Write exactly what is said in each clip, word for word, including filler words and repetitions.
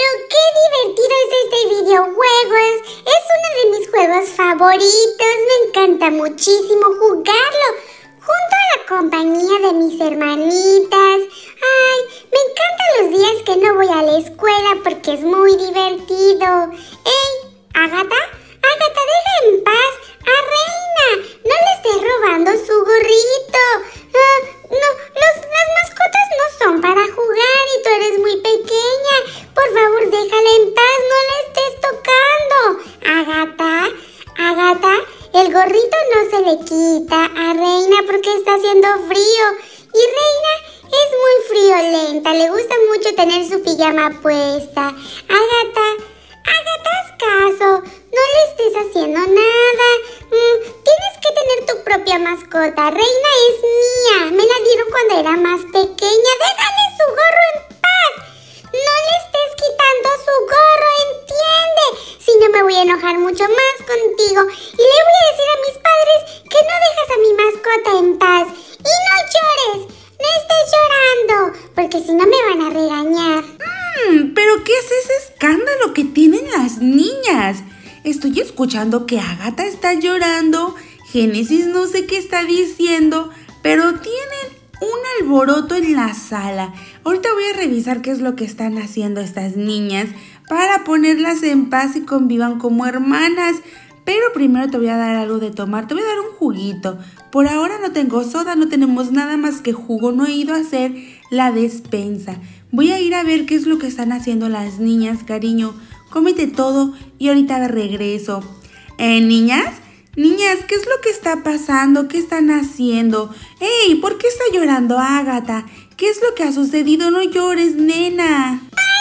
qué divertido es este videojuegos. Es uno de mis juegos favoritos. Me encanta muchísimo jugarlo junto a la compañía de mis hermanitas. Ay, me encantan los días que no voy a la escuela porque es muy divertido. ¡Ey, Agatha! ¡Agatha, deja en paz a Reina! ¡No le estés robando su gorrito! Uh, no, los, las mascotas no son para jugar y tú eres muy pequeña. Por favor, déjala en paz, no la estés tocando. Agatha, Agatha, el gorrito no se le quita a Reina porque está haciendo frío. Y Reina es muy friolenta, le gusta mucho tener su pijama puesta. Agatha, Agatha, haz caso, no le estés haciendo nada. Mm, tienes que tener tu propia mascota. Reina es mía, me la dieron cuando era más pequeña. Déjale su gorro en paz. No le estés quitando su gorro, ¿entiende? Si no, me voy a enojar mucho más contigo. Y le voy a decir a mis padres que no dejas a mi mascota en paz. Y no llores, no estés llorando, porque si no me van a regañar. Mm, ¿pero qué es ese escándalo que tienen las niñas? Estoy escuchando que Agatha está llorando, Génesis no sé qué está diciendo, pero tienen un alboroto en la sala. Ahorita voy a revisar qué es lo que están haciendo estas niñas para ponerlas en paz y convivan como hermanas. Pero primero te voy a dar algo de tomar, te voy a dar un juguito. Por ahora no tengo soda, no tenemos nada más que jugo, no he ido a hacer la despensa. Voy a ir a ver qué es lo que están haciendo las niñas, cariño. Cómete todo y ahorita regreso. Eh, niñas, niñas, ¿qué es lo que está pasando? ¿Qué están haciendo? ¡Ey! ¿Por qué está llorando Agatha? ¿Qué es lo que ha sucedido? No llores, nena.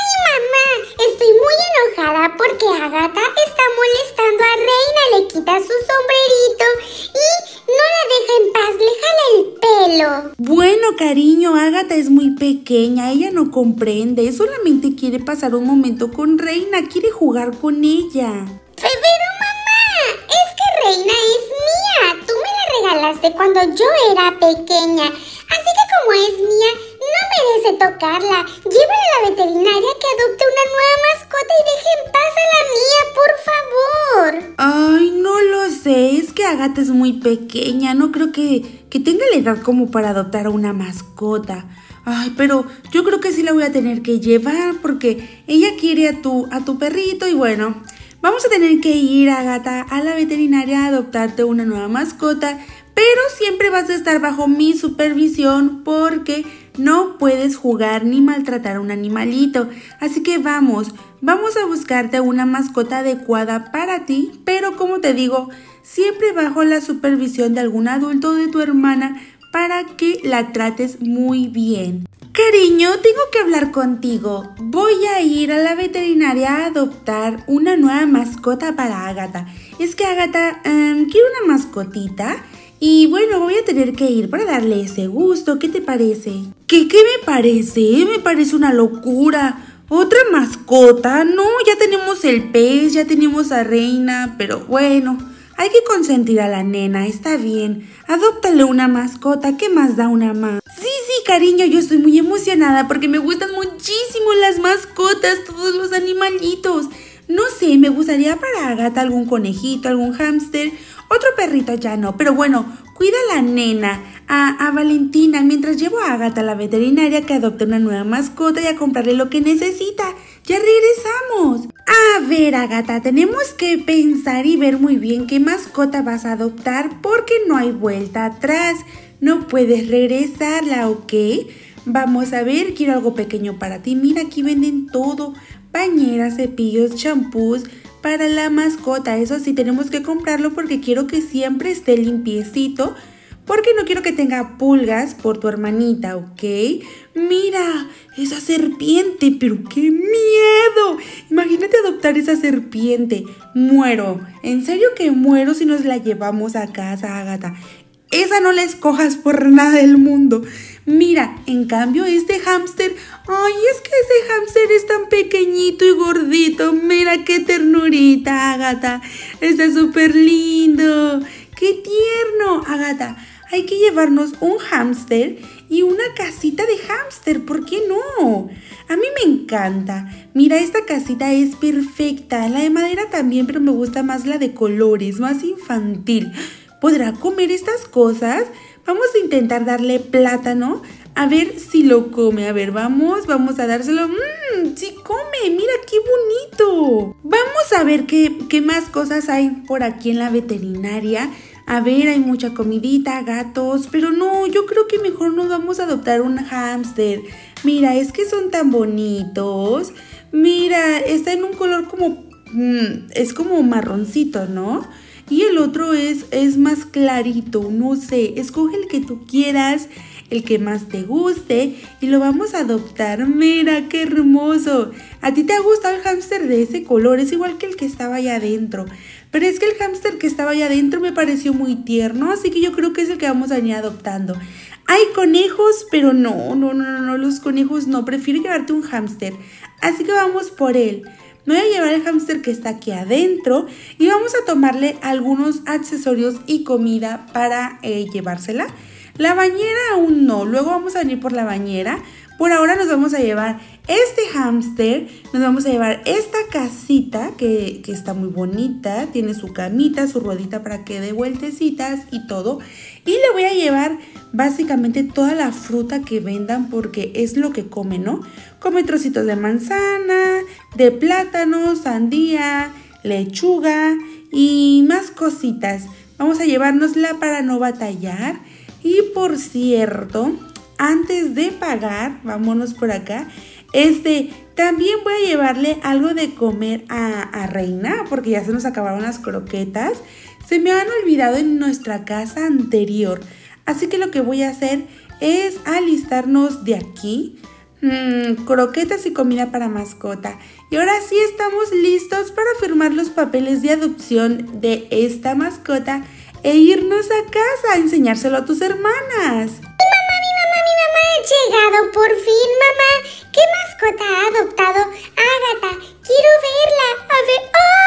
Mamá, estoy muy enojada porque Agatha está molestando a Reina, le quita su sombrerito y no la deja en paz, le jala el pelo. Bueno, cariño, Agatha es muy pequeña, ella no comprende, solamente quiere pasar un momento con Reina, quiere jugar con ella. Pero mamá, es que Reina es mía, tú me la regalaste cuando yo era pequeña, así que como es mía, no merece tocarla. Llévala a la veterinaria que adopte una nueva mascota y deje en paz a la mía, por favor. Ay, no lo sé, es que Agatha es muy pequeña, no creo que, que tenga la edad como para adoptar a una mascota. Ay, pero yo creo que sí la voy a tener que llevar porque ella quiere a tu, a tu perrito y bueno, vamos a tener que ir, Agatha, a la veterinaria a adoptarte una nueva mascota. Pero siempre vas a estar bajo mi supervisión porque no puedes jugar ni maltratar a un animalito. Así que vamos, vamos a buscarte una mascota adecuada para ti, pero como te digo, siempre bajo la supervisión de algún adulto de tu hermana para que la trates muy bien. Cariño, tengo que hablar contigo. Voy a ir a la veterinaria a adoptar una nueva mascota para Agatha. Es que Agatha um, quiere una mascotita. Y bueno, voy a tener que ir para darle ese gusto. ¿Qué te parece? ¿Qué, qué me parece? Me parece una locura. ¿Otra mascota? No, ya tenemos el pez, ya tenemos a Reina. Pero bueno, hay que consentir a la nena, está bien. Adóptale una mascota, ¿qué más da una más? Sí, sí, cariño, yo estoy muy emocionada porque me gustan muchísimo las mascotas, todos los animalitos. No sé, me gustaría para Agatha algún conejito, algún hámster. Otro perrito ya no, pero bueno, cuida a la nena, a, a Valentina, mientras llevo a Agatha a la veterinaria que adopte una nueva mascota y a comprarle lo que necesita. ¡Ya regresamos! A ver, Agatha, tenemos que pensar y ver muy bien qué mascota vas a adoptar porque no hay vuelta atrás. No puedes regresarla, ¿ok? Vamos a ver, quiero algo pequeño para ti. Mira, aquí venden todo, bañeras, cepillos, champús. Para la mascota, eso sí tenemos que comprarlo porque quiero que siempre esté limpiecito, porque no quiero que tenga pulgas por tu hermanita, ¿ok? Mira, esa serpiente, pero qué miedo. Imagínate adoptar esa serpiente. Muero, en serio que muero si nos la llevamos a casa, Agatha. Esa no la escojas por nada del mundo. Mira, en cambio este hámster, ay, es que ese hámster es tan pequeñito y gordito. Mira qué ternurita, Agatha. Está súper lindo. Qué tierno, Agatha. Hay que llevarnos un hámster y una casita de hámster, ¿por qué no? A mí me encanta. Mira, esta casita es perfecta. La de madera también, pero me gusta más la de colores, más infantil. ¿Podrá comer estas cosas? Vamos a intentar darle plátano. A ver si lo come. A ver, vamos, vamos a dárselo. ¡Mmm! ¡Sí come! ¡Mira qué bonito! Vamos a ver qué, qué más cosas hay por aquí en la veterinaria. A ver, hay mucha comidita, gatos, pero no, yo creo que mejor nos vamos a adoptar un hámster. Mira, es que son tan bonitos. Mira, está en un color como, mmm, es como marroncito, ¿no? Y el otro es, es más clarito, no sé, escoge el que tú quieras, el que más te guste y lo vamos a adoptar. Mira, qué hermoso. ¿A ti te ha gustado el hámster de ese color? Es igual que el que estaba allá adentro. Pero es que el hámster que estaba allá adentro me pareció muy tierno, así que yo creo que es el que vamos a venir adoptando. Hay conejos, pero no, no, no, no, los conejos no. Prefiero llevarte un hámster, así que vamos por él. Me voy a llevar el hámster que está aquí adentro y vamos a tomarle algunos accesorios y comida para eh, llevársela. La bañera aún no, luego vamos a venir por la bañera. Por ahora nos vamos a llevar este hámster, nos vamos a llevar esta casita que, que está muy bonita, tiene su camita, su ruedita para que dé vueltecitas y todo. Y le voy a llevar básicamente toda la fruta que vendan porque es lo que come, ¿no? Come trocitos de manzana, de plátano, sandía, lechuga y más cositas. Vamos a llevárnosla para no batallar. Y por cierto, antes de pagar, vámonos por acá, este, también voy a llevarle algo de comer a, a Reina, porque ya se nos acabaron las croquetas. Se me han olvidado en nuestra casa anterior, así que lo que voy a hacer es alistarnos de aquí. Mmm, croquetas y comida para mascota. Y ahora sí estamos listos para firmar los papeles de adopción de esta mascota e irnos a casa a enseñárselo a tus hermanas. Mi mamá, mi mamá, mi mamá ha llegado por fin, mamá. ¿Qué mascota ha adoptado Ágata? Quiero verla. A ver.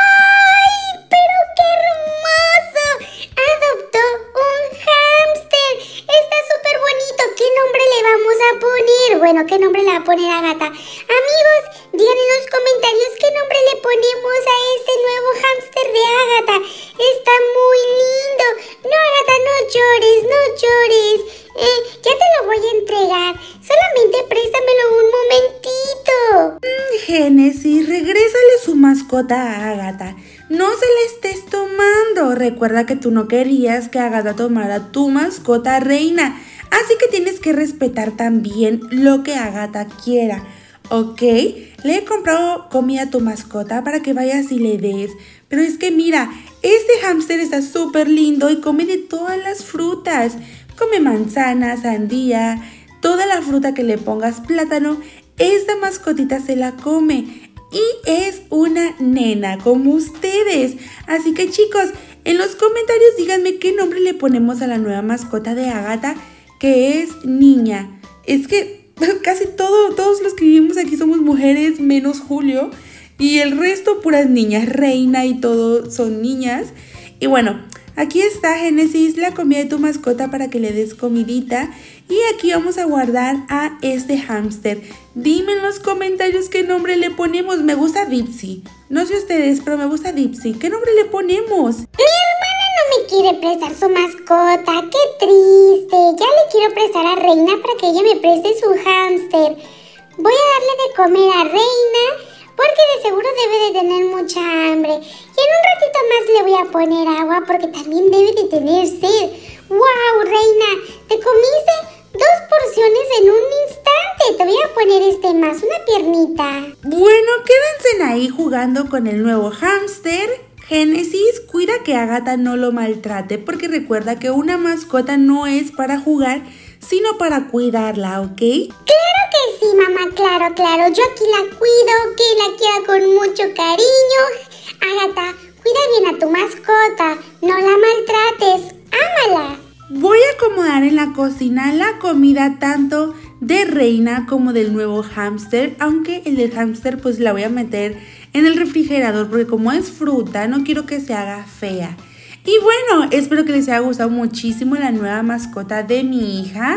¡Ay! ¡Pero qué hermoso! Adoptó un hámster. Está súper bonito. ¿Qué nombre le vamos a poner? Bueno, ¿qué nombre le va a poner Ágata? Amigos, digan en los comentarios qué nombre le ponemos a este nuevo hámster de Ágata. Está muy lindo. No, Ágata, no llores, no llores. Eh, ya te lo voy a entregar. Solamente préstamelo un momentito. Mm, Génesis, regrésale su mascota a Ágata. No se la estés tomando. Recuerda que tú no querías que Ágata tomara tu mascota Reina. Así que tienes que respetar también lo que Ágata quiera. ¿Ok? Le he comprado comida a tu mascota para que vayas y le des. Pero es que mira, este hámster está súper lindo y come de todas las frutas. Come manzana, sandía, toda la fruta que le pongas, plátano. Esta mascotita se la come y es una nena como ustedes. Así que chicos, en los comentarios díganme qué nombre le ponemos a la nueva mascota de Ágata, que es niña. Es que casi todo, todos los que vivimos aquí somos mujeres, menos Julio. Y el resto puras niñas, Reina y todo son niñas. Y bueno, aquí está Génesis, la comida de tu mascota para que le des comidita. Y aquí vamos a guardar a este hámster. Dime en los comentarios qué nombre le ponemos. Me gusta Dipsy. No sé ustedes, pero me gusta Dipsy. ¿Qué nombre le ponemos? Mi hermana no me quiere prestar su mascota. ¡Qué triste! Ya le quiero prestar a Reina para que ella me preste su hámster. Voy a darle de comer a Reina, porque de seguro debe de tener mucha hambre. Y en un ratito más le voy a poner agua porque también debe de tener sed. ¡Wow, Reina! ¿Te comiste dos porciones en un instante? Te voy a poner este más, una piernita. Bueno, quédense ahí jugando con el nuevo hámster. Génesis, cuida que Ágata no lo maltrate, porque recuerda que una mascota no es para jugar, sino para cuidarla, ¿ok? Claro que sí, mamá, claro, claro. Yo aquí la cuido, que la quiera con mucho cariño. Ágata, cuida bien a tu mascota, no la maltrates, ámala. Voy a acomodar en la cocina la comida tanto de Reina como del nuevo hámster, aunque el del hámster pues la voy a meter en el refrigerador porque como es fruta no quiero que se haga fea. Y bueno, espero que les haya gustado muchísimo la nueva mascota de mi hija.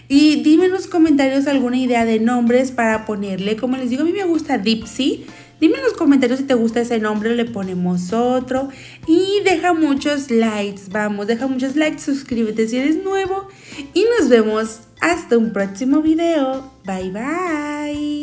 Y dime en los comentarios alguna idea de nombres para ponerle. Como les digo, a mí me gusta Dipsy. Dime en los comentarios si te gusta ese nombre, le ponemos otro. Y deja muchos likes, vamos, deja muchos likes, suscríbete si eres nuevo. Y nos vemos hasta un próximo video. Bye, bye.